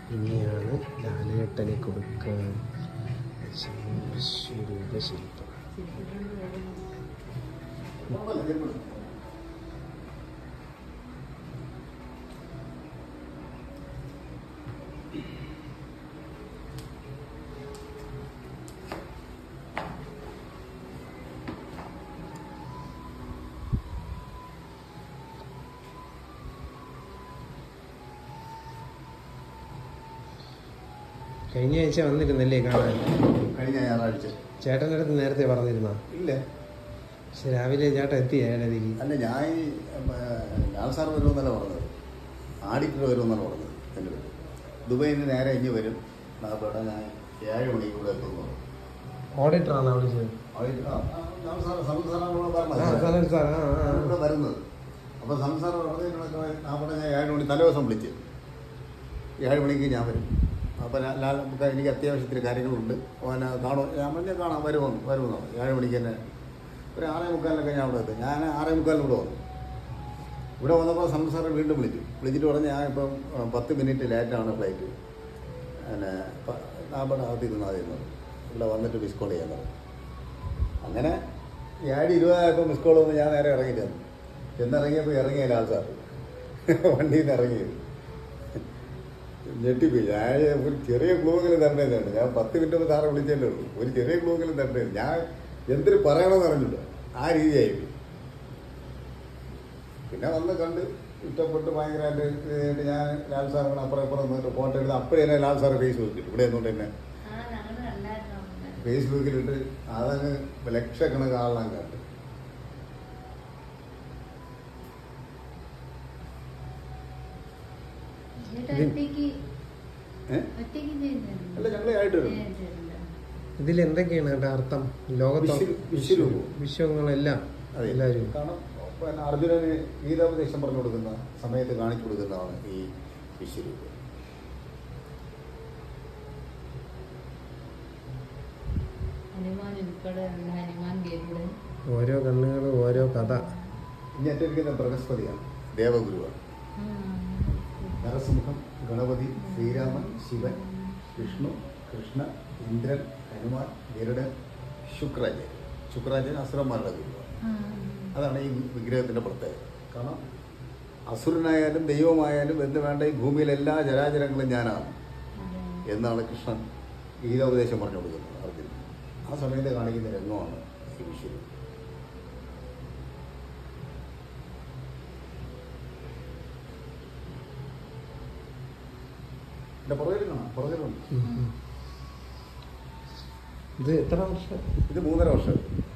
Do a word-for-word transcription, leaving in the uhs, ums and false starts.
ഇനിയാണ് ലാലേട്ടനെ കൊടുക്കാൻ വിശ്വരൂപശില്പം. കഴിഞ്ഞ ആഴ്ച വന്നിരുന്നല്ലേ കാണാൻ? കഴിഞ്ഞ ഞായറാഴ്ച ചേട്ടൻ്റെ അടുത്ത് നേരത്തെ പറഞ്ഞിരുന്നോ? ഇല്ല. പക്ഷെ രാവിലെ ചേട്ടൻ എത്തി ഏഴരയ്ക്ക്. അല്ല, ഞാൻ ലാൽ സാർ വരുമെന്നല്ല പറഞ്ഞത്, ആഡിറ്റർ വരുമെന്നാണ് പറഞ്ഞത്. എൻ്റെ പേര് ദുബൈയിൽ നിന്ന് നേരെ ഇഞ്ഞ് വരും. ഇവിടെ ഞാൻ ഏഴ് മണിക്ക് കൂടെ എത്തുന്നു. ഓഡിറ്ററാണോ വിളിച്ചത്? ഇവിടെ വരുന്നത്. അപ്പോൾ സംസാരം പറഞ്ഞതിനൊക്കെ അവിടെ ഞാൻ ഏഴ് മണി തലേദിവസം വിളിച്ച് ഏഴ് മണിക്ക് ഞാൻ വരും. അപ്പോൾ ലാൽ നമുക്ക് എനിക്ക് അത്യാവശ്യത്തിന് കാര്യങ്ങളുണ്ട്, അവനെ കാണും. ഞാൻ പറഞ്ഞാൽ കാണാം, വരുമെന്ന് വരുമെന്നാണ്. ഏഴ് മണിക്ക് തന്നെ ഒരു ആറേ മുക്കാലിനൊക്കെ ഞാൻ അവിടെ എത്തും. ഞാൻ ആറേ മുക്കാലിന് ഇവിടെ വന്നു. ഇവിടെ വന്നപ്പോൾ സംസാരം വീണ്ടും വിളിച്ചു വിളിച്ചിട്ട് പറഞ്ഞ് ഞാൻ ഇപ്പം പത്ത് മിനിറ്റ് ലേറ്റാണ് ഫ്ലൈറ്റ്, പിന്നെ അവിടെ അകത്തിരുന്നാൽ ഇരുന്നത് ഇവിടെ വന്നിട്ട് മിസ് കോൾ ചെയ്യാൻ പറഞ്ഞു. അങ്ങനെ ഏഴ് ഇരുപതായപ്പോൾ മിസ് കോൾ വന്ന് ഞാൻ നേരെ ഇറങ്ങി ചെന്നു. ചെന്നിറങ്ങിയപ്പോൾ ഇറങ്ങിയ ലാൽ സാർ വണ്ടിയിൽ നിന്ന് ഇറങ്ങിയത് ഞെട്ടിപ്പോയി. ഞാൻ ഒരു ചെറിയ ക്ലൂവെങ്കിലും തരേണ്ടതാണ്. ഞാൻ പത്ത് മിനിറ്റ് ഒന്ന് സാറെ വിളിച്ചല്ലേ ഉള്ളൂ, ഒരു ചെറിയ ക്ലൂവെങ്കിലും തരേണ്ടത്. ഞാൻ എന്തിനു പറയണമെന്ന് അറിഞ്ഞില്ല, ആ രീതിയായി. പിന്നെ വന്ന് കണ്ട് ഇഷ്ടപ്പെട്ട് ഭയങ്കരമായിട്ട് ഞാൻ ലാൽ സാറിന് അപ്പുറം അപ്പുറം നിന്നിട്ട് ഫോട്ടോ എടുത്ത് അപ്പോഴേ തന്നെ ലാൽ സാറ് ഫേസ്ബുക്കിൽ ഇവിടെ നിന്നുകൊണ്ട് തന്നെ ഫേസ്ബുക്കിലിട്ട് അതങ്ങ് ലക്ഷക്കണക്ക് ആളാൻ കണ്ട്. അല്ല, ഞങ്ങളെ ആയിട്ട് ഇതിൽ എന്തൊക്കെയാണ് കേട്ടോ അർത്ഥം? ലോകത്ത് വിശ്വങ്ങളെല്ലാം എല്ലാവരും കാരണം പിന്നെ അർജുനന് ഗീതാപദേശം പറഞ്ഞു കൊടുക്കുന്ന സമയത്ത് കാണിച്ചു കൊടുക്കുന്നതാണ് ഈ വിശ്വരൂപം. ഓരോ കണ്ണുകളും ഓരോ കഥ. ഇഞ്ഞറ്റിരിക്കുന്ന ബൃഹസ്പതിയാണ്, ദേവഗുരുവാണ്. നരസിംഹം, ഗണപതി, ശ്രീരാമൻ, ശിവൻ, വിഷ്ണു, കൃഷ്ണ, ഇന്ദ്രൻ, ഹനുമാൻ, ഗരുഡൻ, ശുക്രാചാര്യൻ. ശുക്രാചാര്യൻ അസുരന്മാരുടെ ഗുരുവാണ്. അതാണ് ഈ വിഗ്രഹത്തിൻ്റെ പ്രത്യേകത. കാരണം അസുരനായാലും ദൈവമായാലും എന്ത് വേണ്ട, ഈ ഭൂമിയിലെ എല്ലാ ചരാചരങ്ങളും ഞാനാണ് എന്നാണ് കൃഷ്ണൻ ഗീതോപദേശം പറഞ്ഞു കൊടുക്കുന്നത് അർജുനൻ. ആ സമയത്ത് കാണിക്കുന്ന രംഗമാണ് ഈ വിശ്വരൂപം. ഇത് എത്ര വർഷം? ഇത് മൂന്നര വർഷം.